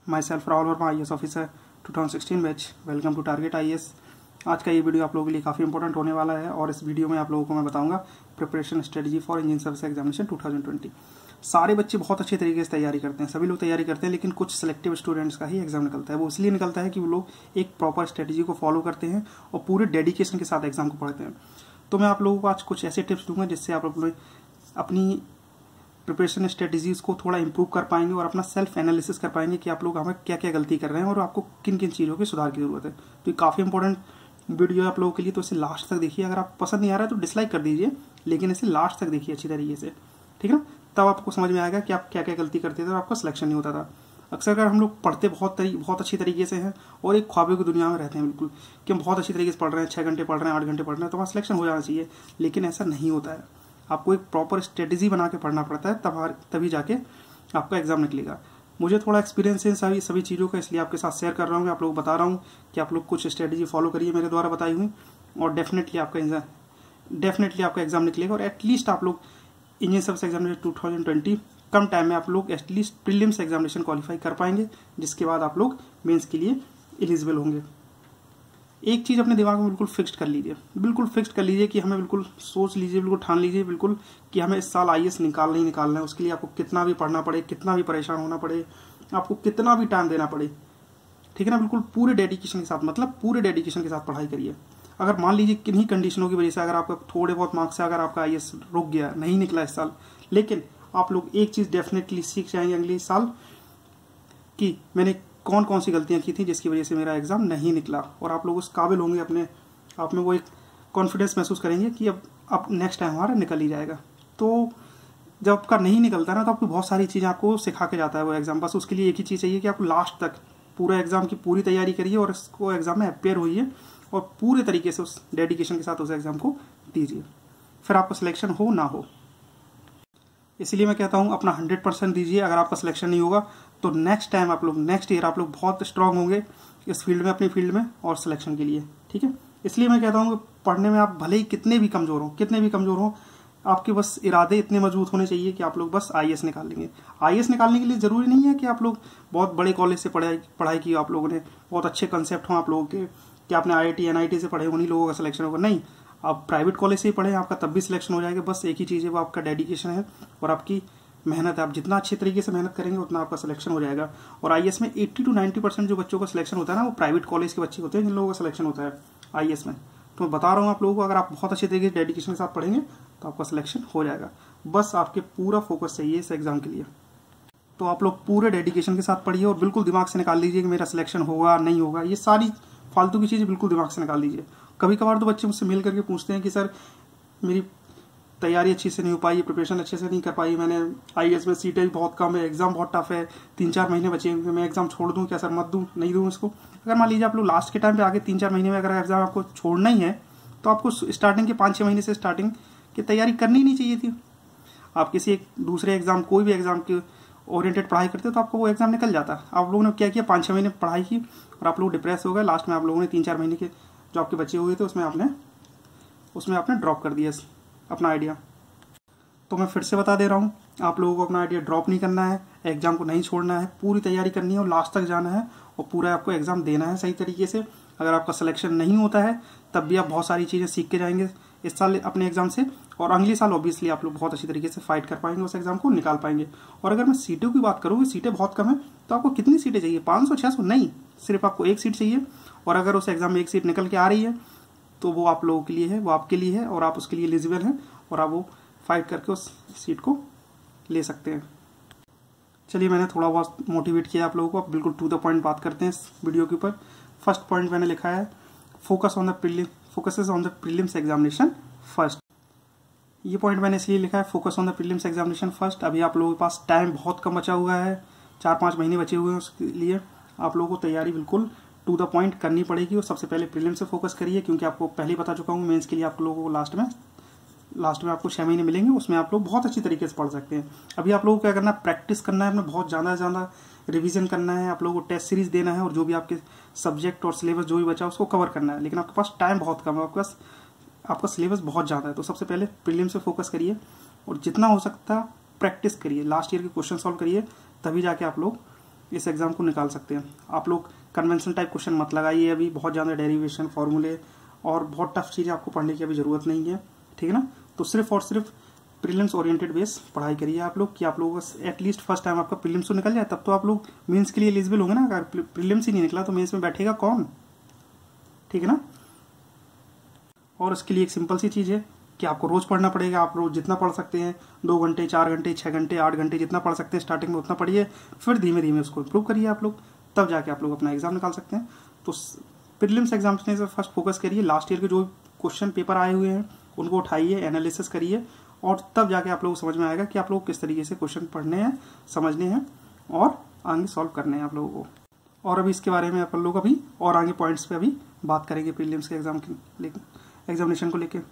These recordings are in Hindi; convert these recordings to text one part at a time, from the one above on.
My self Rahul Verma, IAS officer 2016 batch. Welcome to target IAS। आज का ये वीडियो आप लोगों के लिए काफ़ी इंपॉर्टेंट होने वाला है और इस वीडियो में आप लोगों को मैं बताऊंगा preparation strategy for engineering service examination 2020। सारे बच्चे बहुत अच्छे तरीके से तैयारी करते हैं, सभी लोग तैयारी करते हैं, लेकिन कुछ सिलेक्टिव स्टूडेंट्स का ही एग्जाम निकलता है। वो इसलिए निकलता है कि वो लोग एक प्रॉपर स्ट्रेटजी को फॉलो करते हैं और पूरे डेडिकेशन के साथ एग्जाम को पढ़ते हैं। तो मैं आप लोगों को आज कुछ ऐसे टिप्स दूंगा जिससे आप लोग अपनी प्रिपरेशन स्ट्रेटजीज को थोड़ा इंप्रूव कर पाएंगे और अपना सेल्फ एनालिसिस कर पाएंगे कि आप लोग हमें क्या क्या गलती कर रहे हैं और आपको किन किन चीज़ों की सुधार की जरूरत है। तो ये काफ़ी इंपॉर्टेंट वीडियो है आप लोगों के लिए, तो इसे लास्ट तक देखिए। अगर आप पसंद नहीं आ रहा है तो डिसलाइक कर दीजिए, लेकिन इसे लास्ट तक देखिए अच्छी तरीके से, ठीक है ना। तब आपको समझ में आएगा कि आप क्या क्या गलती करते थे और आपका सिलेक्शन नहीं होता था। अक्सर अगर हम लोग पढ़ते बहुत अच्छी तरीके से हैं और एक ख्वाबों की दुनिया में रहते हैं बिल्कुल कि हम बहुत अच्छी तरीके से पढ़ रहे हैं, 6 घंटे पढ़ रहे हैं, 8 घंटे पढ़ रहे हैं, तो वहाँ सिलेक्शन हो जाना चाहिए, लेकिन ऐसा नहीं होता है। आपको एक प्रॉपर स्ट्रेटजी बना के पढ़ना पड़ता है, तभी जाके आपका एग्जाम निकलेगा। मुझे थोड़ा एक्सपीरियंस है सभी चीज़ों का, इसलिए आपके साथ शेयर कर रहा हूँ। आप लोग बता रहा हूँ कि आप लोग कुछ स्ट्रेटजी फॉलो करिए मेरे द्वारा बताई हुई, और डेफिनेटली आपका एग्जाम निकलेगा। और एटलीस्ट आप लोग इंजीनियरिंग सर्विस एग्जामिनेशन 2020 कम टाइम में आप लोग एटलीस्ट प्रीलिम्स एग्जामिनेशन क्वालिफाई कर पाएंगे, जिसके बाद आप लोग मेंस के लिए एलिजिबल होंगे। एक चीज़ अपने दिमाग में बिल्कुल फिक्स्ड कर लीजिए कि हमें बिल्कुल सोच लीजिए, बिल्कुल ठान लीजिए बिल्कुल कि हमें इस साल IAS निकालना ही निकालना है। उसके लिए आपको कितना भी पढ़ना पड़े, कितना भी परेशान होना पड़े, आपको कितना भी टाइम देना पड़े, ठीक है ना। बिल्कुल पूरे डेडिकेशन के साथ, पूरे डेडिकेशन के साथ पढ़ाई करिए। अगर मान लीजिए किन्हीं कंडीशनों की वजह से अगर आपका थोड़े बहुत मार्क्स से अगर आपका IAS रुक गया, नहीं निकला इस साल, लेकिन आप लोग एक चीज़ डेफिनेटली सीख जाएंगे अगले साल कि मैंने कौन कौन सी गलतियां की थी जिसकी वजह से मेरा एग्जाम नहीं निकला, और आप लोग उस काबिल होंगे, अपने आप में वो एक कॉन्फिडेंस महसूस करेंगे कि अब नेक्स्ट टाइम हमारा निकल ही जाएगा। तो जब आपका नहीं निकलता ना, तो आपको बहुत सारी चीज़ें आपको सिखा के जाता है वो एग्जाम। बस उसके लिए एक ही चीज़ चाहिए कि आप लास्ट तक पूरा एग्जाम की पूरी तैयारी करिए और इसको एग्जाम में अपेयर होइए और पूरे तरीके से उस डेडिकेशन के साथ उस एग्जाम को दीजिए, फिर आपका सिलेक्शन हो ना हो। इसलिए मैं कहता हूँ अपना 100% दीजिए। अगर आपका सिलेक्शन नहीं होगा तो नेक्स्ट ईयर आप लोग बहुत स्ट्रांग होंगे इस फील्ड में, अपनी फील्ड में और सिलेक्शन के लिए, ठीक है। इसलिए मैं कहता हूँ कि पढ़ने में आप भले ही कितने भी कमज़ोर हों, आपके बस इरादे इतने मजबूत होने चाहिए कि आप लोग बस IAS निकाल लेंगे। IAS निकालने के लिए ज़रूरी नहीं है कि आप लोग बहुत बड़े कॉलेज से पढ़ाई की, आप लोगों ने बहुत अच्छे कंसेप्ट हों आप लोगों के, कि आपने IIT NIT से पढ़े, उन्हीं लोगों का सिलेक्शन होगा। नहीं, आप प्राइवेट कॉलेज से ही पढ़ें, आपका तब भी सिलेक्शन हो जाएगा। बस एक ही चीज़ है, वो आपका डेडिकेशन है और आपकी मेहनत है। आप जितना अच्छे तरीके से मेहनत करेंगे उतना आपका सिलेक्शन हो जाएगा। और IAS में 80 to 90% जो बच्चों का सिलेक्शन होता है ना, वो प्राइवेट कॉलेज के बच्चे होते हैं जिन लोगों का सिलेक्शन होता है IAS में। तो मैं बता रहा हूँ आप लोगों को, अगर आप बहुत अच्छे तरीके से डेडिकेशन के साथ पढ़ेंगे तो आपका सिलेक्शन हो जाएगा। बस आपके पूरा फोकस चाहिए इस एग्जाम के लिए। तो आप लोग पूरे डेडिकेशन के साथ पढ़िए और बिल्कुल दिमाग से निकाल लीजिए कि मेरा सिलेक्शन होगा नहीं होगा। ये सारी फालतू की चीज़ें बिल्कुल दिमाग से निकाल लीजिए। कभी कभार तो बच्चे मुझसे मिल करके पूछते हैं कि सर मेरी तैयारी अच्छी से नहीं हो पाई, प्रिपरेशन अच्छे से नहीं कर पाई, मैंने IAS में सीटें भी बहुत कम है, एग्जाम बहुत टफ है, 3-4 महीने बचे हैं, मैं एग्जाम छोड़ दूं क्या सर? मत दूं, नहीं दूं इसको। अगर मान लीजिए आप लोग लास्ट के टाइम पे आगे 3-4 महीने में अगर एग्जाम आपको छोड़ना ही है, तो आपको स्टार्टिंग के 5-6 महीने से स्टार्टिंग की तैयारी करनी नहीं चाहिए थी। आप किसी एक दूसरे एग्जाम, कोई भी एग्जाम के ओरिएंटेड पढ़ाई करते तो आपको वो एग्जाम निकल जाता। आप लोगों ने क्या किया, 5-6 महीने पढ़ाई की और आप लोग डिप्रेस हो गए। लास्ट में आप लोगों ने 3-4 महीने के जो आपके बचे हुए थे उसमें आपने ड्रॉप कर दिया अपना आइडिया। तो मैं फिर से बता दे रहा हूँ, आप लोगों को अपना आइडिया ड्रॉप नहीं करना है, एग्जाम को नहीं छोड़ना है, पूरी तैयारी करनी है और लास्ट तक जाना है और पूरा आपको एग्जाम देना है सही तरीके से। अगर आपका सिलेक्शन नहीं होता है तब भी आप बहुत सारी चीज़ें सीख के जाएंगे इस साल अपने एग्जाम से, और अगले साल ऑब्वियसली आप लोग बहुत अच्छी तरीके से फाइट कर पाएंगे, उस एग्जाम को निकाल पाएंगे। और अगर मैं सीटों की बात करूँ, सीटें बहुत कम है, तो आपको कितनी सीटें चाहिए? 500-600 नहीं, सिर्फ आपको 1 सीट चाहिए। और अगर उस एग्जाम में 1 सीट निकल के आ रही है तो वो आप लोगों के लिए है, वो आपके लिए है और आप उसके लिए एलिजिबल हैं और आप वो फाइट करके उस सीट को ले सकते हैं। चलिए, मैंने थोड़ा बहुत मोटिवेट किया आप लोगों को, अब बिल्कुल टू द पॉइंट बात करते हैं इस वीडियो के ऊपर। फर्स्ट पॉइंट मैंने लिखा है focuses on the prelims examination first. ये पॉइंट मैंने इसलिए लिखा है focus on the prelims examination first. अभी आप लोगों के पास टाइम बहुत कम बचा हुआ है, 4-5 महीने बचे हुए हैं, उसके लिए आप लोगों को तैयारी बिल्कुल टू द पॉइंट करनी पड़ेगी। और सबसे पहले प्रीलिम से फोकस करिए, क्योंकि आपको पहले ही बता चुका हूँ मेंस के लिए आप लोगों को लास्ट में आपको 6 महीने मिलेंगे, उसमें आप लोग बहुत अच्छी तरीके से पढ़ सकते हैं। अभी आप लोगों को क्या करना है, प्रैक्टिस करना है, अपने बहुत ज़्यादा रिवीजन करना है, आप लोगों को टेस्ट सीरीज देना है और जो भी आपके सब्जेक्ट और सिलेबस जो भी बचा उसको कवर करना है। लेकिन आपके पास टाइम बहुत कम है, आपका सिलेबस बहुत ज़्यादा है। तो सबसे पहले प्रीलिम से फोकस करिए और जितना हो सकता प्रैक्टिस करिए, लास्ट ईयर के क्वेश्चन सॉल्व करिए, तभी जाके आप लोग इस एग्ज़ाम को निकाल सकते हैं। आप लोग कन्वेंशनल टाइप क्वेश्चन मत लगाइए, अभी बहुत ज़्यादा डेरिवेशन फॉर्मूले और बहुत टफ चीज़ें आपको पढ़ने की अभी ज़रूरत नहीं है, ठीक है ना। तो सिर्फ और सिर्फ प्रीलिम्स ओरिएंटेड बेस पढ़ाई करिए आप लोग, कि आप लोगों का एटलीस्ट फर्स्ट टाइम आपका प्रीलिम्स तो निकल जाए, तब तो आप लोग मेंस के लिए एलिजिबल होंगे ना। अगर प्रीलिम्स ही नहीं निकला तो मेंस में बैठेगा कौन, ठीक है ना। और उसके लिए एक सिंपल सी चीज़ है कि आपको रोज़ पढ़ना पड़ेगा। आप रोज़ जितना पढ़ सकते हैं, 2 घंटे 4 घंटे 6 घंटे 8 घंटे जितना पढ़ सकते हैं स्टार्टिंग में उतना पढ़िए, फिर धीमे धीमे उसको इम्प्रूव करिए आप लोग, तब जाके आप लोग अपना एग्जाम निकाल सकते हैं। तो प्रीलिम्स एग्जामिनेशन से फर्स्ट फोकस करिए, लास्ट ईयर के जो क्वेश्चन पेपर आए हुए हैं उनको उठाइए, एनालिसिस करिए, और तब जाके आप लोग को समझ में आएगा कि आप लोग किस तरीके से क्वेश्चन पढ़ने हैं, समझने हैं और आगे सॉल्व करने हैं आप लोगों को। और अभी इसके बारे में अपन लोग अभी और आगे पॉइंट्स पे अभी बात करेंगे प्रीलिम्स के एग्जाम के लेकर, एग्जामिनेशन को लेके,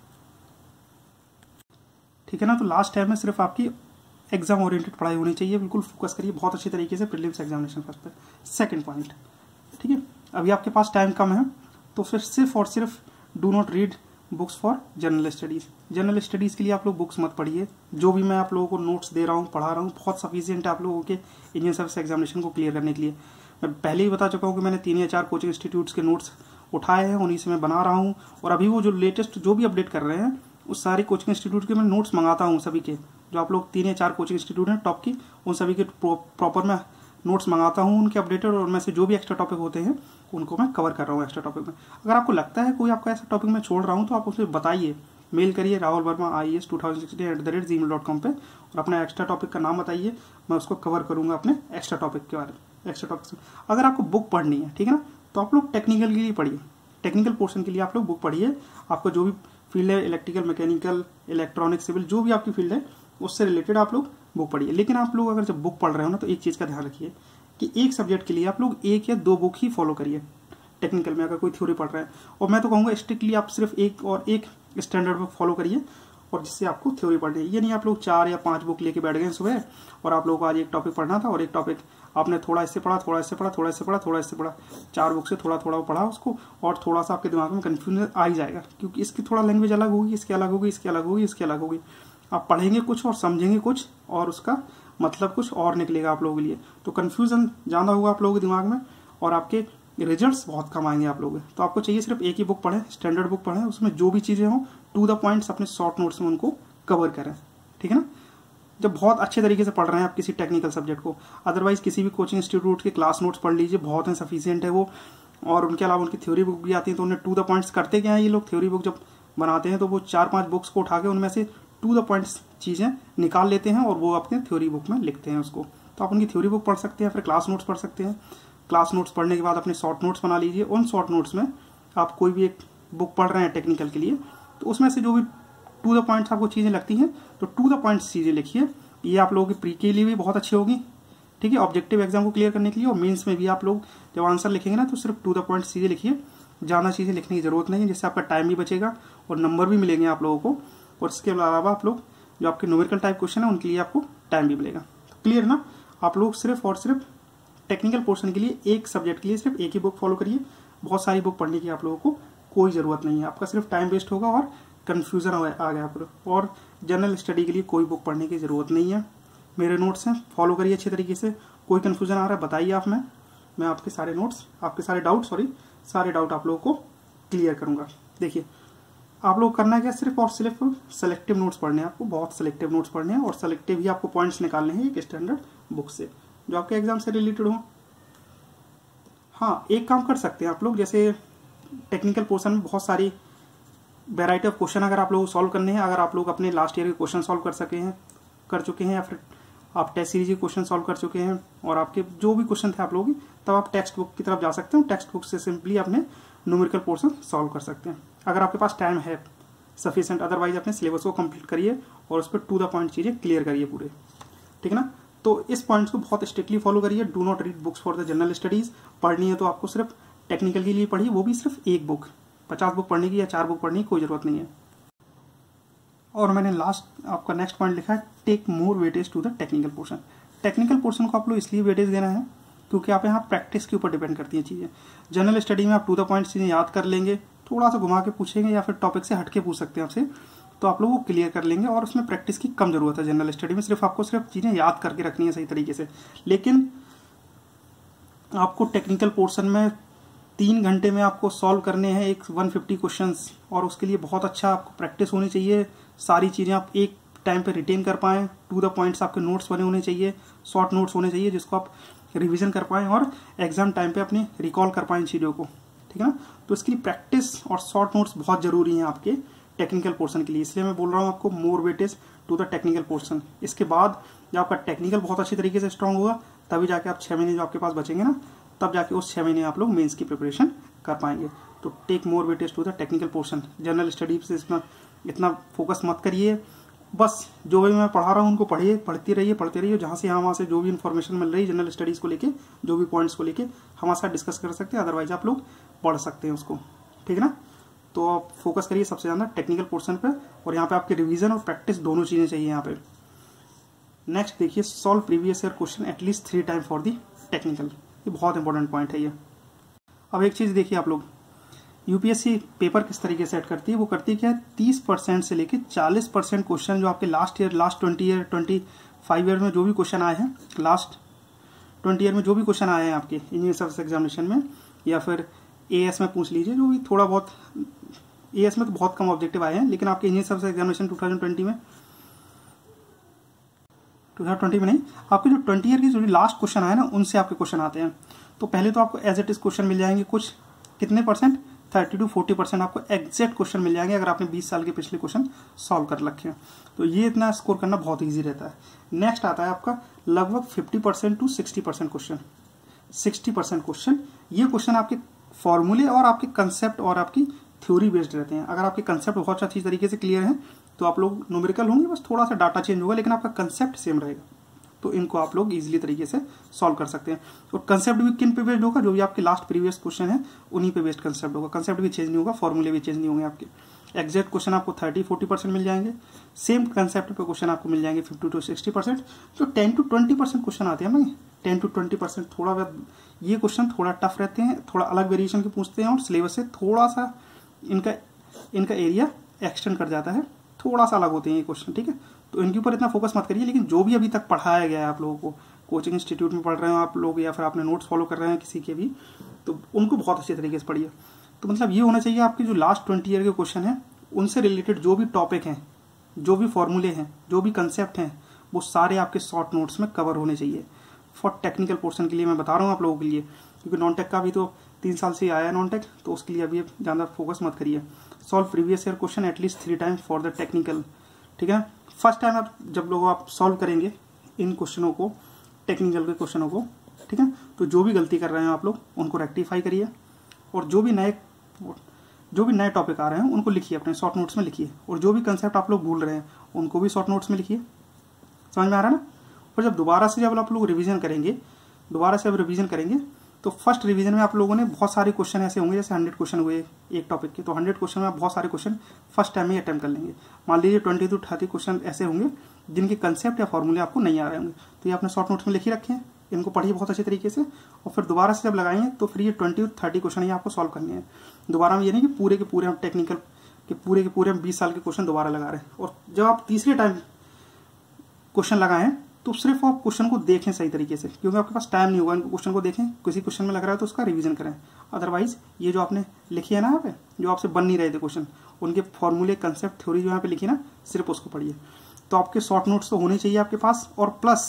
ठीक है ना। तो लास्ट टाइम में सिर्फ आपकी एग्जाम ओरिएंटेड पढ़ाई होनी चाहिए, बिल्कुल फोकस करिए बहुत अच्छी तरीके से प्रीलिम्स एग्जामिनेशन फर्स्ट पे। सेकंड पॉइंट, ठीक है, अभी आपके पास टाइम कम है तो फिर सिर्फ और सिर्फ do not read books for general studies. General studies के लिए आप लोग बुक्स मत पढ़िए, जो भी मैं आप लोगों को नोट्स दे रहा हूँ, पढ़ा रहा हूँ, बहुत सफिशिएंट है आप लोगों के इंजीनियर सर्विस एग्जामिनेशन को क्लियर करने के लिए। मैं पहले ही बता चुका हूँ कि मैंने 3 या 4 कोचिंग इंस्टीट्यूट्स के नोट्स उठाए हैं, उन्हीं से मैं बना रहा हूँ, और अभी वो जो लेटेस्ट जो भी अपडेट कर रहे हैं उस सारे कोचिंग इंस्टीट्यूट के मैं नोट्स मंगाता हूँ सभी के, जो आप लोग 3 या 4 कोचिंग इंस्टीट्यूट हैं टॉप की, उन सभी के प्रॉपर मैं नोट्स मंगाता हूँ उनके अपडेटेड, और उनमें से जो भी एक्स्ट्रा टॉपिक होते हैं उनको मैं कवर कर रहा हूँ एक्स्ट्रा टॉपिक में। अगर आपको लगता है कोई आपका ऐसा टॉपिक मैं छोड़ रहा हूँ तो आप उसे बताइए, मेल करिए rahulverma.ias2016@gmail.com पे, और अपना एक्स्ट्रा टॉपिक का नाम बताइए, मैं उसको कवर करूँगा अपने एक्स्ट्रा टॉपिक के बारे में, एक्स्ट्रा टॉपिक। अगर आपको बुक पढ़नी है, ठीक है ना, तो आप लोग टेक्निकल के लिए पढ़िए, टेक्निकल पोर्शन के लिए आप लोग बुक पढ़िए। आपका जो भी फील्ड है, इलेक्ट्रिकल, मैकेनिकल, इलेक्ट्रॉनिक, सिविल, जो भी आपकी फील्ड है उससे रिलेटेड आप लोग बुक पढ़िए। लेकिन आप लोग अगर जब बुक पढ़ रहे हो ना, तो एक चीज़ का ध्यान रखिए कि एक सब्जेक्ट के लिए आप लोग 1 या 2 बुक ही फॉलो करिए। टेक्निकल में अगर कोई थ्योरी पढ़ रहे हैं, और मैं तो कहूँगा स्ट्रिक्टली आप सिर्फ एक स्टैंडर्ड बुक फॉलो करिए, और जिससे आपको थ्योरी पढ़नी है। ये नहीं आप लोग 4 या 5 बुक लेके बैठ गए सुबह, और आप लोगों को आज एक टॉपिक पढ़ना था और एक टॉपिक आपने थोड़ा इससे पढ़ा, थोड़ा इससे पढ़ा, थोड़ा इससे पढ़ा, थोड़ा इससे पढ़ा, 4 बुक से थोड़ा थोड़ा पढ़ा उसको, और थोड़ा सा आपके दिमाग में कन्फ्यूजन आ ही जाएगा, क्योंकि इसकी थोड़ा लैंग्वेज अलग होगी, इसकी अलग होगी, इसकी अलग होगी, इसकी अलग होगी। आप पढ़ेंगे कुछ और समझेंगे कुछ, और उसका मतलब कुछ और निकलेगा आप लोगों के लिए, तो कन्फ्यूजन ज़्यादा होगा आप लोगों के दिमाग में, और आपके रिजल्ट्स बहुत कम आएंगे आप लोगों के। तो आपको चाहिए सिर्फ एक ही बुक पढ़ें, स्टैंडर्ड बुक पढ़ें, उसमें जो भी चीज़ें हों टू द पॉइंट्स अपने शॉर्ट नोट्स में उनको कवर करें, ठीक है ना। जब बहुत अच्छे तरीके से पढ़ रहे हैं आप किसी टेक्निकल सब्जेक्ट को, अदरवाइज किसी भी कोचिंग इंस्टीट्यूट के क्लास नोट्स पढ़ लीजिए, बहुत हैं, सफिशिएंट है वो। और उनके अलावा उनकी थ्योरी बुक भी आती है, तो उन्हें टू द पॉइंट्स करते क्या है ये लोग, थ्योरी बुक जब बनाते हैं तो वो 4-5 बुक्स को उठा के उनमें से टू द पॉइंट्स चीज़ें निकाल लेते हैं, और वो अपने थ्योरी बुक में लिखते हैं उसको। तो आप उनकी थ्योरी बुक पढ़ सकते हैं, फिर क्लास नोट्स पढ़ सकते हैं। क्लास नोट्स पढ़ने के बाद अपने शॉर्ट नोट्स बना लीजिए। उन शॉर्ट नोट्स में आप कोई भी एक बुक पढ़ रहे हैं टेक्निकल के लिए, तो उसमें से जो भी टू द पॉइंट्स आपको चीज़ें लगती हैं, तो टू द पॉइंट्स चीज़ें लिखिए। ये आप लोगों की प्री के लिए भी बहुत अच्छी होगी, ठीक है, ऑब्जेक्टिव एग्जाम को क्लियर करने के लिए। और मेंस में भी आप लोग जब आंसर लिखेंगे ना, तो सिर्फ टू द पॉइंट्स चीज़ें लिखिए, ज़्यादा चीज़ें लिखने की ज़रूरत नहीं है, जिससे आपका टाइम भी बचेगा और नंबर भी मिलेंगे आप लोगों को। और इसके अलावा आप लोग जो आपके न्यूमेरिकल टाइप क्वेश्चन है उनके लिए आपको टाइम भी मिलेगा। तो क्लियर ना, आप लोग सिर्फ और सिर्फ टेक्निकल पोर्शन के लिए एक सब्जेक्ट के लिए सिर्फ एक ही बुक फॉलो करिए। बहुत सारी बुक पढ़ने की आप लोगों को कोई ज़रूरत नहीं है, आपका सिर्फ टाइम वेस्ट होगा और कन्फ्यूज़न आ गया आप लोग। और जनरल स्टडी के लिए कोई बुक पढ़ने की ज़रूरत नहीं है, मेरे नोट्स हैं, फॉलो करिए अच्छे तरीके से। कोई कन्फ्यूज़न आ रहा है बताइए आप, मैं आपके सारे नोट्स, आपके सारे डाउट आप लोगों को क्लियर करूँगा। देखिए आप लोग करना क्या, सिर्फ और सिर्फ सेलेक्टिव नोट्स पढ़ने हैं आपको, बहुत सेलेक्टिव नोट्स पढ़ने हैं, और सेलेक्टिव ही आपको पॉइंट्स निकालने हैं एक स्टैंडर्ड बुक से जो आपके एग्जाम से रिलेटेड हो। हाँ, एक काम कर सकते हैं आप लोग, जैसे टेक्निकल पोर्शन में बहुत सारी वेराइटी ऑफ क्वेश्चन अगर आप लोगों को सॉल्व करने हैं, अगर आप लोग अपने लास्ट ईयर के क्वेश्चन सॉल्व कर चुके हैं, या फिर आप टेस्ट सीरीज के क्वेश्चन सॉल्व कर चुके हैं, और आपके जो भी क्वेश्चन थे आप लोगों की, तब आप टेक्स्ट बुक की तरफ जा सकते हैं। टेक्स्ट बुक से सिंपली अपने न्यूमेरिकल पोर्शन सॉल्व कर सकते हैं अगर आपके पास टाइम है सफिशिएंट। अदरवाइज अपने सिलेबस को कंप्लीट करिए और उस पर टू द पॉइंट चीज़ें क्लियर करिए पूरे, ठीक है ना। तो इस पॉइंट्स को बहुत स्ट्रिक्टली फॉलो करिए। Do not read books for the general studies. पढ़नी है तो आपको सिर्फ टेक्निकल के लिए पढ़िए, वो भी सिर्फ एक बुक, 50 बुक पढ़ने की या 4 बुक पढ़ने की कोई ज़रूरत नहीं है। और मैंने लास्ट आपका नेक्स्ट पॉइंट लिखा है, take more weightage to the technical portion. Technical portion को आप लोग इसलिए वेटेज देना है क्योंकि आप यहाँ प्रैक्टिस के ऊपर डिपेंड करती हैं चीज़ें। जनरल स्टडी में आप टू द पॉइंट चीज़ें याद कर लेंगे, थोड़ा सा घुमा के पूछेंगे या फिर टॉपिक से हट के पूछ सकते हैं आपसे, तो आप लोग वो क्लियर कर लेंगे, और उसमें प्रैक्टिस की कम जरूरत है। जनरल स्टडी में सिर्फ आपको सिर्फ चीज़ें याद करके रखनी है सही तरीके से। लेकिन आपको टेक्निकल पोर्शन में 3 घंटे में आपको सॉल्व करने हैं एक 150 क्वेश्चंस, और उसके लिए बहुत अच्छा आपको प्रैक्टिस होनी चाहिए। सारी चीज़ें आप एक टाइम पे रिटेन कर पाएँ, टू द पॉइंट्स आपके नोट्स बने होने चाहिए, शॉर्ट नोट्स होने चाहिए जिसको आप रिवीजन कर पाएँ और एग्जाम टाइम पे अपनी रिकॉल कर पाएँ चीज़ों को, ठीक है ना। तो इसके लिए प्रैक्टिस और शॉर्ट नोट्स बहुत ज़रूरी हैं आपके टेक्निकल पोर्शन के लिए, इसलिए मैं बोल रहा हूँ आपको more weightage to the technical portion. इसके बाद जब आपका टेक्निकल बहुत अच्छी तरीके से स्ट्रांग होगा तभी जाके आप 6 महीने जो आपके पास बचेंगे ना, तब जाके उस 6 महीने आप लोग मेंस की प्रिपरेशन कर पाएंगे। तो take more weightage to the technical portion. General study से इतना फोकस मत करिए, बस जो भी मैं पढ़ा रहा हूँ उनको पढ़िए, पढ़ते रहिए। जहाँ से वहाँ से जो भी इन्फॉर्मेशन मिल रही है जनरल स्टडीज़ को लेके, जो भी पॉइंट्स को लेके हमारे साथ डिस्कस कर सकते हैं, अदरवाइज आप लोग पढ़ सकते हैं उसको, ठीक है ना। तो आप फोकस करिए सबसे ज़्यादा टेक्निकल पोर्शन पे, और यहाँ पे आपके रिवीजन और प्रैक्टिस दोनों चीज़ें चाहिए यहाँ पे। नेक्स्ट देखिए, solve previous year question at least 3 time for the technical. ये बहुत इंपॉर्टेंट पॉइंट है ये। अब एक चीज़ देखिए आप लोग, यूपीएससी पेपर किस तरीके से सेट करती है, वो करती है क्या, 30% से लेके 40% क्वेश्चन जो आपके लास्ट 20 ईयर 25 ईयर में जो भी क्वेश्चन आए हैं, लास्ट 20 ईयर में जो भी क्वेश्चन आए हैं आपके इंजीनियर सर्विस एग्जामिनेशन में, या फिर एएस में पूछ लीजिए, जो भी थोड़ा बहुत, एएस में तो बहुत कम ऑब्जेक्टिव आए हैं, लेकिन आपके इंजीनियर सर्विस एग्जामिनेशन 2020 में नहीं, आपके जो 20 ईयर की जो लास्ट क्वेश्चन आए ना, उनसे आपके क्वेश्चन आते हैं। तो पहले तो आपको एज इट इज क्वेश्चन मिल जाएंगे, कुछ कितने परसेंट, 30 to 40% आपको एग्जैक्ट क्वेश्चन मिल जाएंगे अगर आपने 20 साल के पिछले क्वेश्चन सॉल्व कर रखे हैं। तो ये इतना स्कोर करना बहुत ईजी रहता है। नेक्स्ट आता है आपका लगभग 50% to 60% क्वेश्चन। 60% क्वेश्चन, ये क्वेश्चन आपके फॉर्मूले और आपके कंसेप्ट और आपकी थ्योरी बेस्ड रहते हैं। अगर आपके कंसेप्ट बहुत अच्छी तरीके से क्लियर है तो आप लोग न्यूमेरिकल होंगे, बस थोड़ा सा डाटा चेंज होगा, लेकिन आपका कंसेप्ट सेम रहेगा, तो इनको आप लोग इजीली तरीके से सॉल्व कर सकते हैं। और कंसेप्ट भी किन पे बेस्ड होगा, जो भी आपके लास्ट प्रीवियस क्वेश्चन है उन्हीं पे बेस्ड कंसेप्ट होगा। कंसेप्ट भी चेंज नहीं होगा, फॉर्मूले भी चेंज नहीं होंगे आपके। एग्जैक्ट क्वेश्चन आपको 30-40% मिल जाएंगे, सेम कंसेप्ट पे क्वेश्चन आपको मिल जाएंगे 50 to 60%। जो 10 to 20% क्वेश्चन आते हैं ना, 10 to 20% थोड़ा, ये क्वेश्चन थोड़ा टफ रहते हैं, थोड़ा अलग वेरिएशन के पूछते हैं, और सिलेबस से थोड़ा सा इनका एरिया एक्सटेंड कर जाता है, थोड़ा सा अलग होते हैं ये क्वेश्चन, ठीक है। तो इनके ऊपर इतना फोकस मत करिए, लेकिन जो भी अभी तक पढ़ाया गया है आप लोगों को, कोचिंग इंस्टीट्यूट में पढ़ रहे हो आप लोग, या फिर आपने नोट्स फॉलो कर रहे हैं किसी के भी, तो उनको बहुत अच्छे तरीके से पढ़िए। तो मतलब ये होना चाहिए आपके जो लास्ट 20 ईयर के क्वेश्चन हैं, उनसे रिलेटेड जो भी टॉपिक हैं, जो भी फॉर्मूले हैं, जो भी कंसेप्ट हैं, वो सारे आपके शॉर्ट नोट्स में कवर होने चाहिए। फॉर टेक्निकल पोर्शन के लिए मैं बता रहा हूँ आप लोगों के लिए, क्योंकि नॉन टेक का भी तो 3 साल से आया है नॉन टेक, तो उसके लिए अभी ज़्यादा फोकस मत करिए। Solve previous year question at least 3 time for the technical, ठीक है। फर्स्ट टाइम आप जब लोग आप सॉल्व करेंगे इन क्वेश्चनों को, टेक्निकल के क्वेश्चनों को, ठीक है, तो जो भी गलती कर रहे हैं आप लोग उनको रेक्टिफाई करिए, और जो भी नए टॉपिक आ रहे हैं उनको लिखिए, अपने शॉर्ट नोट्स में लिखिए, और जो भी कंसेप्ट आप लोग भूल रहे हैं उनको भी शॉर्ट नोट्स में लिखिए। समझ में आ रहा है ना। और जब दोबारा से आप लोग रिवीजन करेंगे, तो फर्स्ट रिवीजन में आप लोगों ने बहुत सारे क्वेश्चन ऐसे होंगे, जैसे 100 क्वेश्चन हुए एक टॉपिक के, तो 100 क्वेश्चन में आप बहुत सारे क्वेश्चन फर्स्ट टाइम में ही अटेम्प्ट कर लेंगे। मान लीजिए 20 to 30 क्वेश्चन ऐसे होंगे जिनके कंसेप्ट या फॉर्मूले आपको नहीं आ रहे होंगे, तो ये आपने शॉर्ट नोट्स में लिख ही रखे हैं, इनको पढ़िए बहुत अच्छे तरीके से, और फिर दोबारा से जब लगाएंगे तो फिर ये 20 to 30 क्वेश्चन ही आपको सॉल्व करने हैं। दोबारा में ये नहीं कि पूरे के पूरे हम टेक्निकल के पूरे हम 20 साल के क्वेश्चन दोबारा लगा रहे हैं। और जब आप तीसरे टाइम क्वेश्चन लगाएं तो सिर्फ आप क्वेश्चन को देखें सही तरीके से, क्योंकि आपके पास टाइम नहीं होगा, इनको क्वेश्चन को देखें, किसी क्वेश्चन में लग रहा है तो उसका रिवीजन करें। अदरवाइज ये जो आपने लिखी है ना यहाँ पे, जो आपसे बन नहीं रहे थे क्वेश्चन, उनके फॉर्मूले, कंसेप्ट, थ्योरी जो यहाँ पे लिखी ना, सिर्फ उसको पढ़िए। तो आपके शॉर्ट नोट्स तो होने चाहिए आपके पास, और प्लस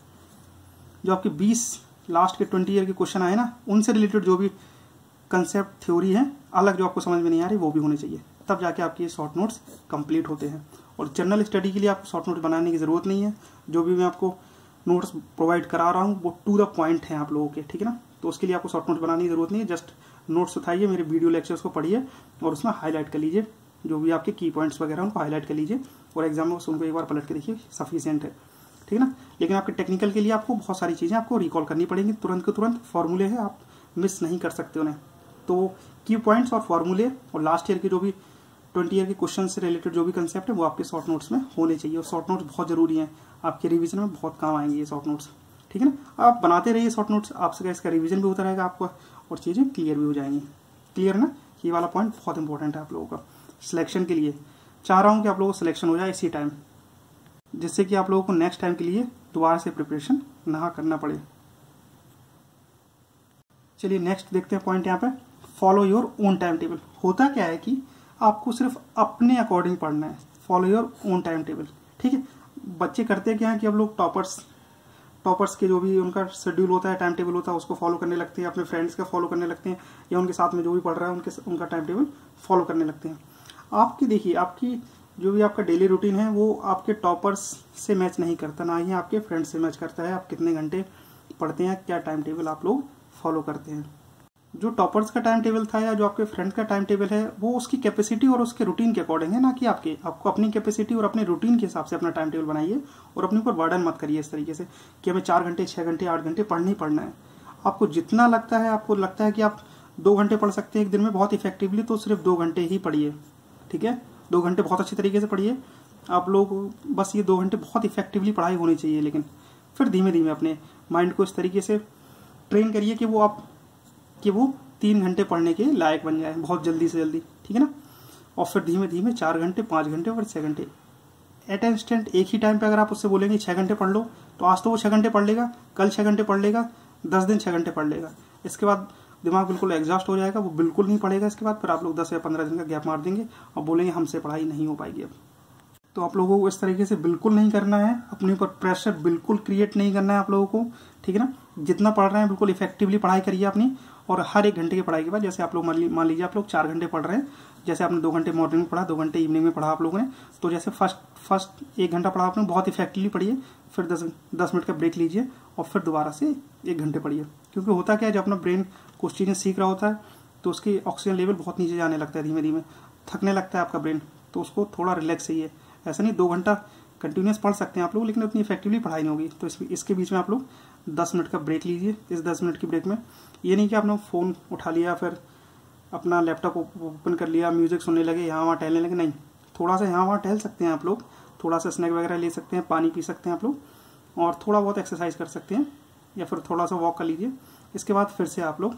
जो आपके 20 लास्ट के 20 ईयर के क्वेश्चन आए ना, उनसे रिलेटेड जो भी कंसेप्ट, थ्योरी है अलग, जो आपको समझ में नहीं आ रही, वो भी होने चाहिए, तब जाके आपके शॉर्ट नोट्स कंप्लीट होते हैं। और जनरल स्टडी के लिए आपको शॉर्ट नोट्स बनाने की ज़रूरत नहीं है, जो भी मैं आपको नोट्स प्रोवाइड करा रहा हूँ वो टू द पॉइंट है आप लोगों के, ठीक है ना। तो उसके लिए आपको शॉर्ट नोट्स बनाने की ज़रूरत नहीं है, जस्ट नोट्स उठाइए, मेरे वीडियो लेक्चर्स को पढ़िए और उसमें हाईलाइट कर लीजिए, जो भी आपके की पॉइंट्स वगैरह उनको हाईलाइट कर लीजिए, और एग्जाम में उनको एक बार पलट के देखिए, सफिशिएंट है, ठीक है ना। लेकिन आपके टेक्निकल के लिए आपको बहुत सारी चीज़ें आपको रिकॉल करनी पड़ेंगी, तुरंत के तुरंत फॉर्मूले हैं, आप मिस नहीं कर सकते उन्हें। तो की पॉइंट्स और फॉर्मूले और लास्ट ईयर के जो भी 20 ईयर के क्वेश्चन से रिलेटेड जो भी कंसेप्ट है वो आपके शॉर्ट नोट्स में होने चाहिए, और शॉर्ट नोट्स बहुत ज़रूरी हैं, आपके रिवीजन में बहुत काम आएंगे ये शॉर्ट नोट्स, ठीक है ना। आप बनाते रहिए शॉर्ट नोट्स, आपसे इसका रिवीजन भी होता रहेगा आपका, और चीज़ें क्लियर भी हो जाएंगी। क्लियर ना, ये वाला पॉइंट बहुत इंपॉर्टेंट है आप लोगों का सिलेक्शन के लिए। चाह रहा हूँ कि आप लोगों को सिलेक्शन हो जाए इसी टाइम, जिससे कि आप लोगों को नेक्स्ट टाइम के लिए दोबारा से प्रिपरेशन ना करना पड़े। चलिए नेक्स्ट देखते हैं पॉइंट यहाँ पे, follow your own timetable. होता क्या है कि आपको सिर्फ अपने अकॉर्डिंग पढ़ना है, follow your own timetable, ठीक है। बच्चे करते क्या है कि अब लोग टॉपर्स के जो भी उनका शेड्यूल होता है, टाइम टेबल होता है, उसको फॉलो करने लगते हैं, अपने फ्रेंड्स का फॉलो करने लगते हैं, या उनके साथ में जो भी पढ़ रहा है उनका टाइम टेबल फॉलो करने लगते हैं। आपकी देखिए, आपकी जो भी आपका डेली रूटीन है वो आपके टॉपर्स से मैच नहीं करता, ना ही आपके फ्रेंड्स से मैच करता है। आप कितने घंटे पढ़ते हैं, क्या टाइम टेबल आप लोग फॉलो करते हैं। जो टॉपर्स का टाइम टेबल था या जो आपके फ्रेंड का टाइम टेबल है वो उसकी कैपेसिटी और उसके रूटीन के अकॉर्डिंग है, ना कि आपको अपनी कैपेसिटी और अपने रूटीन के हिसाब से अपना टाइम टेबल बनाइए और अपने ऊपर बर्डन मत करिए इस तरीके से कि हमें 4 घंटे 6 घंटे 8 घंटे पढ़ना ही पढ़ना है। आपको जितना लगता है, आपको लगता है कि आप 2 घंटे पढ़ सकते हैं एक दिन में बहुत इफेक्टिवली, तो सिर्फ 2 घंटे ही पढ़िए, ठीक है। 2 घंटे बहुत अच्छी तरीके से पढ़िए आप लोग, बस ये 2 घंटे बहुत इफेक्टिवली पढ़ाई होनी चाहिए। लेकिन फिर धीमे धीमे अपने माइंड को इस तरीके से ट्रेन करिए कि वो 3 घंटे पढ़ने के लायक बन जाए बहुत जल्दी से जल्दी, ठीक है ना। और फिर धीमे धीमे 4 घंटे 5 घंटे और 6 घंटे एट इंस्टेंट एक ही टाइम पे अगर आप उससे बोलेंगे 6 घंटे पढ़ लो, तो आज तो वो 6 घंटे पढ़ लेगा, कल 6 घंटे पढ़ लेगा, 10 दिन 6 घंटे पढ़ लेगा। इसके बाद दिमाग बिल्कुल एग्जॉस्ट हो जाएगा, वो बिल्कुल नहीं पढ़ेगा। इसके बाद फिर आप लोग 10 या 15 दिन का गैप मार देंगे और बोलेंगे हमसे पढ़ाई नहीं हो पाएगी अब। तो आप लोगों को इस तरीके से बिल्कुल नहीं करना है, अपने ऊपर प्रेशर बिल्कुल क्रिएट नहीं करना है आप लोगों को, ठीक है ना। जितना पढ़ रहे हैं बिल्कुल इफेक्टिवली पढ़ाई करिए अपनी, और हर 1 घंटे की पढ़ाई के बाद, जैसे आप लोग मान लीजिए आप लोग 4 घंटे पढ़ रहे हैं, जैसे आपने 2 घंटे मॉर्निंग में पढ़ा, 2 घंटे इवनिंग में पढ़ा आप लोगों ने, तो जैसे फर्स्ट 1 घंटा पढ़ा आपने बहुत इफेक्टिवली पढ़िए, फिर 10 मिनट का ब्रेक लीजिए और फिर दोबारा से 1 घंटे पढ़िए। क्योंकि होता क्या है, जब अपना ब्रेन कुछ चीज़ें सीख रहा होता है तो उसकी ऑक्सीजन लेवल बहुत नीचे जाने लगता है, धीमे धीमे थकने लगता है आपका ब्रेन, तो उसको थोड़ा रिलैक्स चाहिए। ऐसा नहीं 2 घंटा कंटिन्यूस पढ़ सकते हैं आप लोग, लेकिन उतनी इफेक्टिवली पढ़ाई नहीं होगी। तो इसके बीच में आप लोग 10 मिनट का ब्रेक लीजिए। इस 10 मिनट की ब्रेक में ये नहीं कि आपने फ़ोन उठा लिया, फिर अपना लैपटॉप ओपन कर लिया, म्यूजिक सुनने लगे, यहाँ वहाँ टहलने लगे, नहीं। थोड़ा सा यहाँ वहाँ टहल सकते हैं आप लोग, थोड़ा सा स्नैक वगैरह ले सकते हैं, पानी पी सकते हैं आप लोग, और थोड़ा बहुत एक्सरसाइज कर सकते हैं, या फिर थोड़ा सा वॉक कर लीजिए। इसके बाद फिर से आप लोग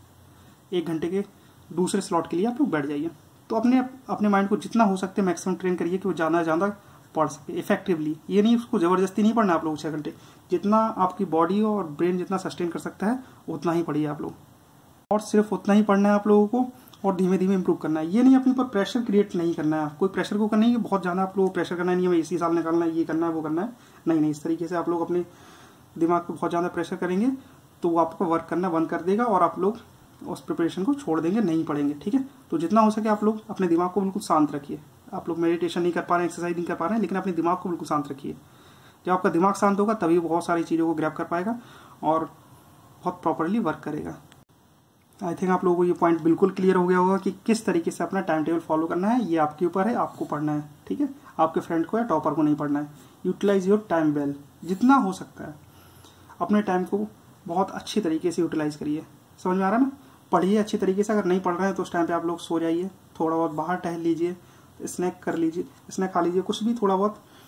1 घंटे के दूसरे स्लॉट के लिए आप लोग बैठ जाइए। तो अपने माइंड को जितना हो सकते हैं मैक्सिमम ट्रेन करिए कि वो ज़्यादा पढ़ सके इफेक्टिवली। ये नहीं उसको ज़बरदस्ती नहीं पढ़ना आप लोग 6 घंटे, जितना आपकी बॉडी और ब्रेन जितना सस्टेन कर सकता है उतना ही पढ़िए आप लोग, और सिर्फ उतना ही पढ़ना है आप लोगों को, और धीमे धीमे इंप्रूव करना है। ये नहीं अपने ऊपर प्रेशर क्रिएट नहीं करना है, कोई प्रेशर को करना है बहुत ज़्यादा आप लोगों को प्रेशर करना नहीं है, इसी साल निकालना है, ये करना है वो करना है, नहीं। इस तरीके से आप लोग अपने दिमाग को बहुत ज़्यादा प्रेशर करेंगे तो वो आपको वर्क करना बंद कर देगा और आप लोग उस प्रिपरेशन को छोड़ देंगे, नहीं पढ़ेंगे, ठीक है। तो जितना हो सके आप लोग अपने दिमाग को बिल्कुल शांत रखिए। आप लोग मेडिटेशन नहीं कर पा रहे हैं, एक्सरसाइज नहीं कर पा रहे हैं, लेकिन अपने दिमाग को बिल्कुल शांत रखिए। जब आपका दिमाग शांत होगा तभी वो बहुत सारी चीज़ों को ग्रैब कर पाएगा और बहुत प्रॉपरली वर्क करेगा। आई थिंक आप लोगों को ये पॉइंट बिल्कुल क्लियर हो गया होगा कि किस तरीके से अपना टाइम टेबल फॉलो करना है। ये आपके ऊपर है, आपको पढ़ना है, ठीक है। आपके फ्रेंड को या टॉपर को नहीं पढ़ना है। यूटिलाइज योर टाइम वेल, जितना हो सकता है अपने टाइम को बहुत अच्छी तरीके से यूटिलाइज करिए। समझ में आ रहा है ना। पढ़िए अच्छी तरीके से, अगर नहीं पढ़ रहे हैं तो उस टाइम पे आप लोग सो जाइए, थोड़ा बहुत बाहर टहल लीजिए, स्नैक कर लीजिए, स्नैक खा लीजिए, कुछ भी थोड़ा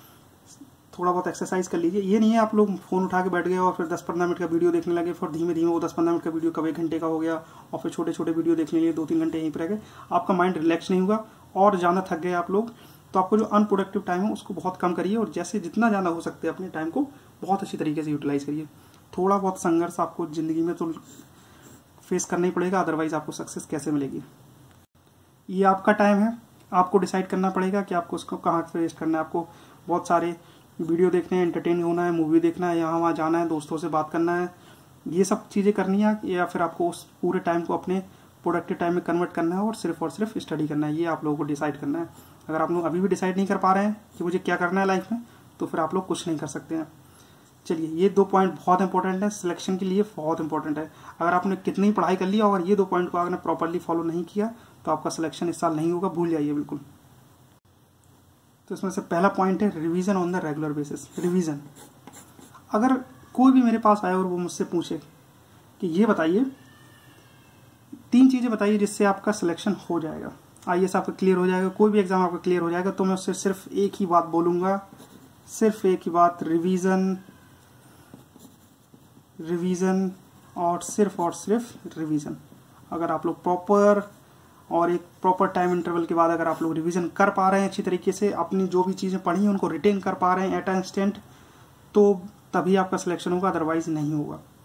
बहुत एक्सरसाइज कर लीजिए। ये नहीं है आप लोग फ़ोन उठा के बैठ गए और फिर 10-15 मिनट का वीडियो देखने लगे, फिर धीमे धीमे वो 10-15 मिनट का वीडियो कब 1 घंटे का हो गया, और फिर छोटे छोटे वीडियो देखने लिए 2-3 घंटे यहीं पर रह गए। आपका माइंड रिलैक्स नहीं होगा और ज़्यादा थक गए आप लोग। तो आपको जो अनप्रोडक्टिव टाइम है उसको बहुत कम करिए, और जैसे जितना ज़्यादा हो सकते हैं अपने टाइम को बहुत अच्छी तरीके से यूटिलाइज करिए। थोड़ा बहुत संघर्ष आपको ज़िंदगी में तो फेस करना ही पड़ेगा, अदरवाइज आपको सक्सेस कैसे मिलेगी। ये आपका टाइम है, आपको डिसाइड करना पड़ेगा कि आपको उसको कहाँ से वेस्ट करना है। आपको बहुत सारे वीडियो देखने हैं, एंटरटेन होना है, मूवी देखना है, यहाँ वहाँ जाना है, दोस्तों से बात करना है, ये सब चीज़ें करनी है, या फिर आपको उस पूरे टाइम को अपने प्रोडक्टिव टाइम में कन्वर्ट करना है और सिर्फ स्टडी करना है। ये आप लोगों को डिसाइड करना है। अगर आप लोग अभी भी डिसाइड नहीं कर पा रहे हैं कि मुझे क्या करना है लाइफ में, तो फिर आप लोग कुछ नहीं कर सकते हैं। चलिए, ये 2 पॉइंट बहुत इंपॉर्टेंट है, सिलेक्शन के लिए बहुत इंपॉर्टेंट है। अगर आपने कितनी पढ़ाई कर ली और ये 2 पॉइंट को आपने प्रॉपरली फॉलो नहीं किया तो आपका सिलेक्शन इस साल नहीं होगा, भूल जाइए बिल्कुल। तो इसमें से पहला पॉइंट है revision on the regular basis. Revision, अगर कोई भी मेरे पास आए और वो मुझसे पूछे कि ये बताइए 3 चीज़ें बताइए जिससे आपका सिलेक्शन हो जाएगा, IAS आपका क्लियर हो जाएगा, कोई भी एग्जाम आपका क्लियर हो जाएगा, तो मैं उससे सिर्फ एक ही बात बोलूँगा, सिर्फ एक ही बात, रिवीजन और सिर्फ रिवीजन। अगर आप लोग प्रॉपर और एक प्रॉपर टाइम इंटरवल के बाद अगर आप लोग रिवीजन कर पा रहे हैं अच्छी तरीके से, अपनी जो भी चीज़ें पढ़ी हैं उनको रिटेन कर पा रहे हैं एट एन इंस्टेंट, तो तभी आपका सिलेक्शन होगा, अदरवाइज नहीं होगा।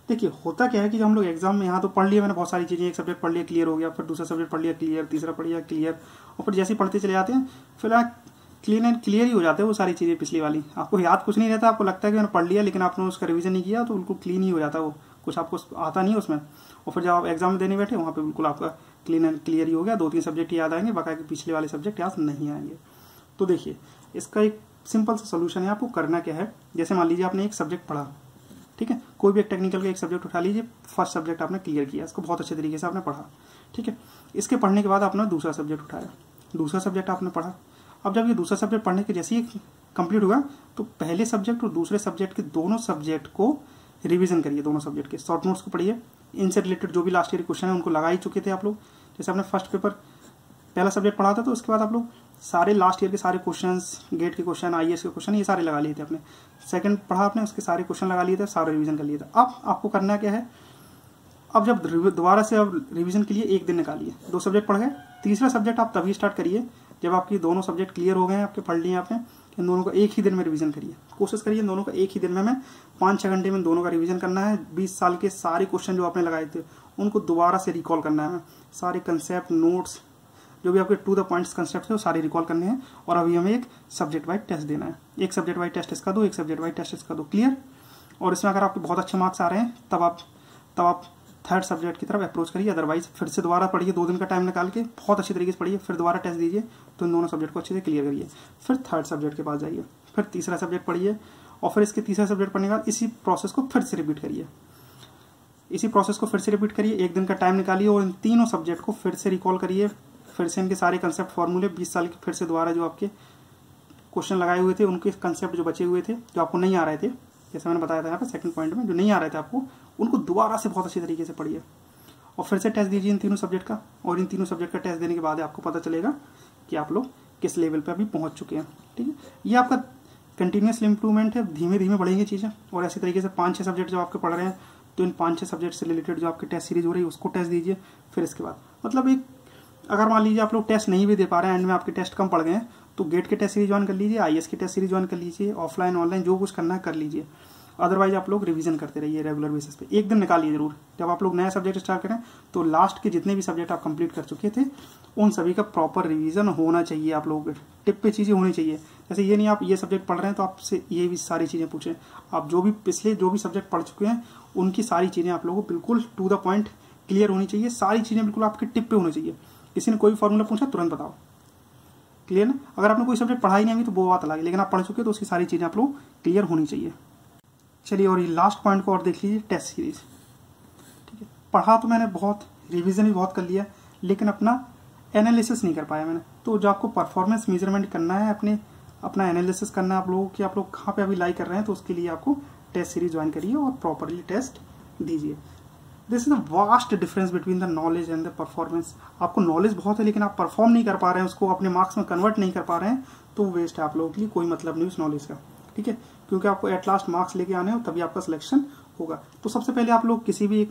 देखिए होता क्या है कि जब हम लोग एग्जाम में यहाँ तो पढ़ लिया मैंने बहुत सारी चीज़ें, एक सब्जेक्ट पढ़ लिया क्लियर हो गया, फिर दूसरा सब्जेक्ट पढ़ लिया क्लियर, तीसरा पढ़ लिया क्लियर, और फिर जैसे ही पढ़ते चले जाते हैं फिर क्लीन एंड क्लियर ही हो जाते हैं वो सारी चीज़ें पिछली वाली। आपको याद कुछ नहीं रहता, आपको लगता है कि मैंने पढ़ लिया लेकिन आपने उसका रिवीजन नहीं किया तो बिल्कुल क्लीन ही हो जाता है, वो कुछ आपको आता नहीं उसमें। और फिर जब आप एग्जाम देने बैठे वहाँ पे बिल्कुल आपका क्लीन एंड क्लियर ही हो गया, 2-3 सब्जेक्ट याद आएंगे, बाकी पिछले वाले सब्जेक्ट याद नहीं आएंगे। तो देखिए इसका एक सिंपल सा सोल्यूशन है। आपको करना क्या है, जैसे मान लीजिए आपने एक सब्जेक्ट पढ़ा, ठीक है, कोई भी एक टेक्निकल का एक सब्जेक्ट उठा लीजिए, फर्स्ट सब्जेक्ट आपने क्लियर किया, इसको बहुत अच्छे तरीके से आपने पढ़ा, ठीक है। इसके पढ़ने के बाद आपने दूसरा सब्जेक्ट उठाया, दूसरा सब्जेक्ट आपने पढ़ा। अब जब ये दूसरा सब्जेक्ट पढ़ने के जैसे ही कंप्लीट हुआ तो पहले सब्जेक्ट और दूसरे सब्जेक्ट के दोनों सब्जेक्ट को रिवीजन करिए, दोनों सब्जेक्ट के शॉर्ट नोट्स को पढ़िए, इनसे रिलेटेड जो भी लास्ट ईयर क्वेश्चन है उनको लगा ही चुके थे आप लोग। जैसे आपने फर्स्ट पेपर पहला सब्जेक्ट पढ़ा था तो उसके बाद आप लोग सारे लास्ट ईयर के सारे क्वेश्चंस, गेट के क्वेश्चन, आईएएस के क्वेश्चन, ये सारे लगा लिए थे आपने। सेकंड पढ़ा आपने, उसके सारे क्वेश्चन लगा लिए थे, सारे रिवीजन कर लिए थे। अब आपको करना क्या है, अब जब दोबारा से अब रिवीजन के लिए एक दिन निकालिए, 2 सब्जेक्ट पढ़ गए, तीसरा सब्जेक्ट आप तभी स्टार्ट करिए जब आपकी दोनों सब्जेक्ट क्लियर हो गए हैं, आपके पढ़ लिए आपने, इन दोनों को एक ही दिन में रिवीजन करिए। कोशिश करिए इन दोनों का एक ही दिन में 5-6 घंटे में दोनों का रिवीजन करना है। 20 साल के सारे क्वेश्चन जो आपने लगाए थे उनको दोबारा से रिकॉल करना है, सारे कंसेप्ट, नोट्स, जो भी आपके टू द पॉइंट्स कंसेप्ट है वो सारे रिकॉल करने हैं। और अभी हमें एक सब्जेक्ट वाइज टेस्ट देना है, एक सब्जेक्ट वाइज टेस्ट इसका दो, एक सब्जेक्ट वाइज टेस्ट इसका दो, क्लियर। और इसमें अगर आपके बहुत अच्छे मार्क्स आ रहे हैं तब आप थर्ड सब्जेक्ट की तरफ अप्रोच करिए, अदरवाइज फिर से दोबारा पढ़िए, 2 दिन का टाइम निकाल के बहुत अच्छी तरीके से पढ़िए, फिर दोबारा टेस्ट दीजिए तो इन दोनों सब्जेक्ट को अच्छे से क्लियर करिए। फिर थर्ड सब्जेक्ट के पास जाइए, फिर तीसरा सब्जेक्ट पढ़िए, और फिर इसके तीसरा सब्जेक्ट पढ़ने के बाद इसी प्रोसेस को फिर से रिपीट करिए, एक दिन का टाइम निकालिए और इन तीनों सब्जेक्ट को फिर से रिकॉल करिए, फिर से इनके सारे कंसेप्ट फॉर्मूले 20 साल के फिर से दोबारा जो आपके क्वेश्चन लगाए हुए थे उनके कंसेप्ट जो बचे हुए थे, जो आपको नहीं आ रहे थे, जैसे मैंने बताया था यहाँ पे सेकंड पॉइंट में, जो नहीं आ रहे थे आपको, उनको दोबारा से बहुत अच्छी तरीके से पढ़िए और फिर से टेस्ट दीजिए इन तीनों सब्जेक्ट का। और इन तीनों सब्जेक्ट का टेस्ट देने के बाद आपको पता चलेगा कि आप लोग किस लेवल पे अभी पहुंच चुके हैं, ठीक है। ये आपका कंटिन्यूस इंप्रूवमेंट है, धीमे धीमे बढ़ेंगी चीज़ें। और ऐसी तरीके से 5-6 सब्जेक्ट जो आपके पढ़ रहे हैं तो इन 5-6 सब्जेक्ट से रिलेटेड जो आपकी टेस्ट सीरीज हो रही है उसको टेस्ट दीजिए। फिर इसके बाद मतलब एक, अगर मान लीजिए आप लोग टेस्ट नहीं भी दे पा रहे हैं, एंड में आपके टेस्ट कम पड़ गए हैं, तो गेट के टेस्ट सीरीज ज्वाइन कर लीजिए, आईएएस की टेस्ट सीरीज ज्वाइन कर लीजिए, ऑफलाइन ऑनलाइन जो कुछ करना है कर लीजिए। अदरवाइज आप लोग रिवीजन करते रहिए रेगुलर बेसिस पे, एक दिन निकालिए जरूर। जब आप लोग नया सब्जेक्ट स्टार्ट करें तो लास्ट के जितने भी सब्जेक्ट आप कंप्लीट कर चुके थे उन सभी का प्रॉपर रिवीजन होना चाहिए, आप लोगों के टिप पे चीज़ें होनी चाहिए। जैसे ये नहीं आप ये सब्जेक्ट पढ़ रहे हैं तो आपसे ये भी सारी चीज़ें पूछें, आप जो भी पिछले जो भी सब्जेक्ट पढ़ चुके हैं उनकी सारी चीज़ें आप लोगों को बिल्कुल टू द पॉइंट क्लियर होनी चाहिए, सारी चीज़ें बिल्कुल आपके टिप पे होनी चाहिए। किसी ने कोई फॉर्मूला पूछा तुरंत बताओ, क्लियर ना। अगर आपने कोई सब्जेक्ट पढ़ा ही नहीं अभी तो वो बात अलग है, लेकिन आप पढ़ चुके तो उसकी सारी चीज़ें आप लोग क्लियर होनी चाहिए। चलिए और ये लास्ट पॉइंट को और देख लीजिए, टेस्ट सीरीज, ठीक है। पढ़ा तो मैंने बहुत, रिवीजन भी बहुत कर लिया, लेकिन अपना एनालिसिस नहीं कर पाया मैंने। तो जो आपको परफॉर्मेंस मेजरमेंट करना है, अपना एनालिसिस करना है आप लोगों कि आप लोग कहाँ पे अभी लाई कर रहे हैं, तो उसके लिए आपको टेस्ट सीरीज ज्वाइन करिए और प्रॉपरली टेस्ट दीजिए। This is the vast difference between the knowledge and the performance. आपको नॉलेज बहुत है लेकिन आप परफॉर्म नहीं कर पा रहे हैं, उसको अपने मार्क्स में कन्वर्ट नहीं कर पा रहे हैं, तो वेस्ट है आप लोगों के लिए, कोई मतलब नहीं उस नॉलेज का, ठीक है। क्योंकि आपको एट लास्ट मार्क्स लेके आने हो तभी आपका सिलेक्शन होगा। तो सबसे पहले आप लोग किसी भी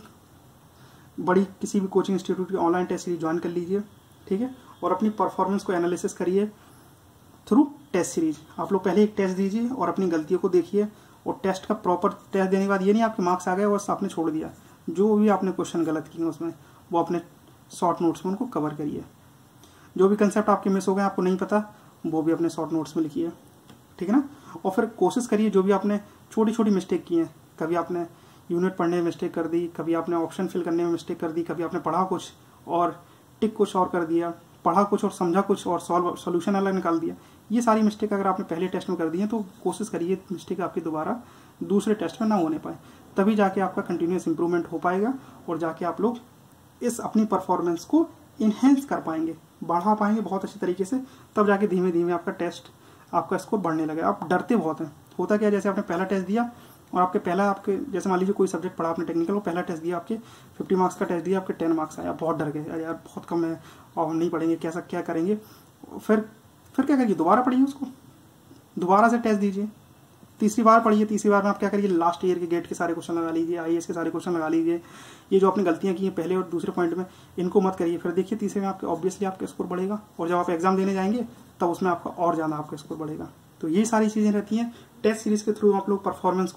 कोचिंग इंस्टीट्यूट की ऑनलाइन टेस्ट सीरीज ज्वाइन कर लीजिए, ठीक है। और अपनी परफॉर्मेंस को एनालिसिस करिए थ्रू टेस्ट सीरीज। आप लोग पहले एक टेस्ट दीजिए और अपनी गलतियों को देखिए, और टेस्ट का प्रॉपर टेस्ट देने के बाद ये नहीं आपके मार्क्स आ गए और आपने छोड़ दिया, जो भी आपने क्वेश्चन गलत किए उसमें वो अपने शॉर्ट नोट्स में उनको कवर करिए। जो भी कंसेप्ट आपके मिस हो गए, आपको नहीं पता, वो भी अपने शॉर्ट नोट्स में लिखिए, ठीक है ना। और फिर कोशिश करिए जो भी आपने छोटी छोटी मिस्टेक की हैं, कभी आपने यूनिट पढ़ने में मिस्टेक कर दी, कभी आपने ऑप्शन फिल करने में मिस्टेक कर दी, कभी आपने पढ़ा कुछ और टिक कुछ और कर दिया, पढ़ा कुछ और समझा कुछ और सॉल्यूशन अलग निकाल दिया, ये सारी मिस्टेक अगर आपने पहले टेस्ट में कर दी है तो कोशिश करिए मिस्टेक आपकी दोबारा दूसरे टेस्ट में ना होने पाए, तभी जाके आपका कंटिन्यूस इंप्रूवमेंट हो पाएगा और जाके आप लोग इस अपनी परफॉर्मेंस को इन्हेंस कर पाएंगे, बढ़ा पाएंगे बहुत अच्छी तरीके से। तब जाके धीमे धीमे आपका स्कोर बढ़ने लगेगा। आप डरते बहुत हैं, होता क्या, जैसे आपने पहला टेस्ट दिया और आपके जैसे मान लीजिए कोई सब्जेक्ट पढ़ा आपने टेक्निकल, वो पहला टेस्ट दिया, आपके 50 मार्क्स का टेस्ट दिया, आपके 10 मार्क्स आया, बहुत डर गए, यार बहुत कम है और हम नहीं पढ़ेंगे, क्या करेंगे। फिर क्या करिए, दोबारा पढ़िए उसको, दोबारा से टेस्ट दीजिए, तीसरी बार पढ़िए। तीसरी बार में आप क्या करिए, लास्ट ईयर के गेट के सारे क्वेश्चन लगा लीजिए, आईएएस के सारे क्वेश्चन लगा लीजिए। ये जो आपने गलतियां की हैं पहले और दूसरे पॉइंट में, इनको मत करिए। फिर देखिए तीसरे में आपके ऑब्वियसली आपका स्कोर बढ़ेगा, और जब आप एग्जाम देने जाएंगे तब उसमें आपका और ज़्यादा आपका स्कोर बढ़ेगा। तो ये सारी चीज़ें रहती हैं टेस्ट सीरीज के थ्रू। आप लोग परफॉर्मेंस को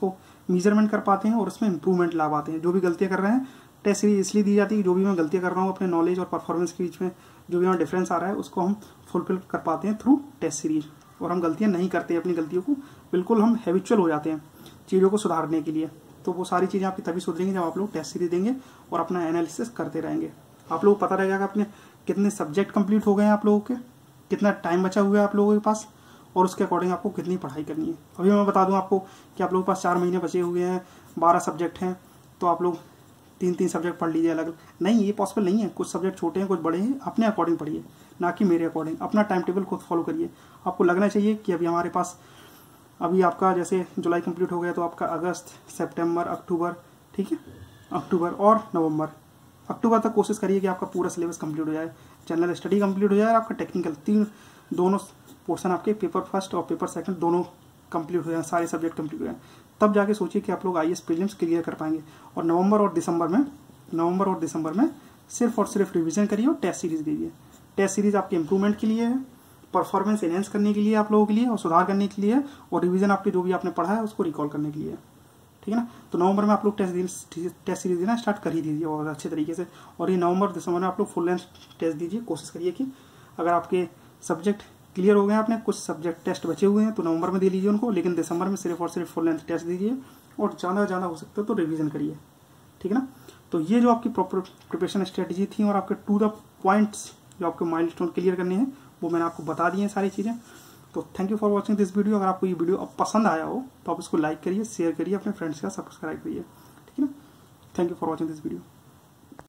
मेजरमेंट कर पाते हैं और उसमें इंप्रूवमेंट ला पाते हैं। जो भी गलतियाँ कर रहे हैं टेस्ट सीरीज इसलिए दी जाती है कि जो भी मैं गलतियाँ कर रहा हूँ अपने नॉलेज और परफॉर्मेंस के बीच में जो भी हमारा डिफरेंस आ रहा है उसको हम फुलफिल कर पाते हैं थ्रू टेस्ट सीरीज। और हम गलतियाँ नहीं करते हैं, अपनी गलतियों को बिल्कुल हम हैबिचुअल हो जाते हैं चीज़ों को सुधारने के लिए। तो वो सारी चीज़ें आपकी तभी सुधरेंगी जब आप लोग टेस्ट सीरीज देंगे और अपना एनालिसिस करते रहेंगे। आप लोगों को पता रहेगा अपने कितने सब्जेक्ट कंप्लीट हो गए हैं, आप लोगों के कितना टाइम बचा हुआ है आप लोगों के पास, और उसके अकॉर्डिंग आपको कितनी पढ़ाई करनी है। अभी मैं बता दूं आपको कि आप लोगों के पास 4 महीने बचे हुए हैं, 12 सब्जेक्ट हैं, तो आप लोग 3-3 सब्जेक्ट पढ़ लीजिए अलग। नहीं, ये पॉसिबल नहीं है। कुछ सब्जेक्ट छोटे हैं, कुछ बड़े हैं, अपने अकॉर्डिंग पढ़िए, ना कि मेरे अकॉर्डिंग। अपना टाइम टेबल खुद फॉलो करिए। आपको लगना चाहिए कि अभी हमारे पास अभी आपका जैसे जुलाई कंप्लीट हो गया तो आपका अगस्त, सितंबर, अक्टूबर, ठीक है, अक्टूबर और नवंबर, अक्टूबर तक कोशिश करिए कि आपका पूरा सिलेबस कंप्लीट हो जाए, जनरल स्टडी कंप्लीट हो जाए और आपका टेक्निकल दोनों पोर्शन आपके पेपर फर्स्ट और पेपर सेकंड दोनों कंप्लीट हो जाए, सारे सब्जेक्ट कंप्लीट हो जाए। तब जाके सोचिए कि आप लोग आईएएस प्रीलिम्स क्लियर कर पाएंगे। और नवंबर और दिसंबर में सिर्फ और सिर्फ रिवीजन करिए और टेस्ट सीरीज दीजिए। टेस्ट सीरीज आपके इंप्रूवमेंट के लिए है, परफॉर्मेंस एनहेंस करने के लिए आप लोगों के लिए और सुधार करने के लिए, और रिवीजन आपके जो भी आपने पढ़ा है उसको रिकॉल करने के लिए, ठीक है ना। तो नवंबर में आप लोग टेस्ट सीरीज देना स्टार्ट कर ही दीजिए और अच्छे तरीके से। और ये नवंबर दिसंबर में आप लोग फुल लेंथ टेस्ट दीजिए। कोशिश करिए कि अगर आपके सब्जेक्ट क्लियर हो गए, आपने कुछ सब्जेक्ट टेस्ट बचे हुए हैं तो नवंबर में दे लीजिए उनको, लेकिन दिसंबर में सिर्फ और सिर्फ फुल लेंथ टेस्ट दीजिए और ज़्यादा हो सकता है तो रिवीजन करिए, ठीक है ना। तो ये जो आपकी प्रॉपर प्रिपरेशन स्ट्रेटजी थी और आपके टू द पॉइंट्स जो आपके माइलस्टोन क्लियर करने हैं वो मैंने आपको बता दी हैं सारी चीज़ें। तो thank you for watching this video. अगर आपको ये वीडियो अब पसंद आया हो तो आप इसको लाइक करिए, शेयर करिए, अपने फ्रेंड्स का सब्सक्राइब करिए, ठीक है ना। Thank you for watching this video.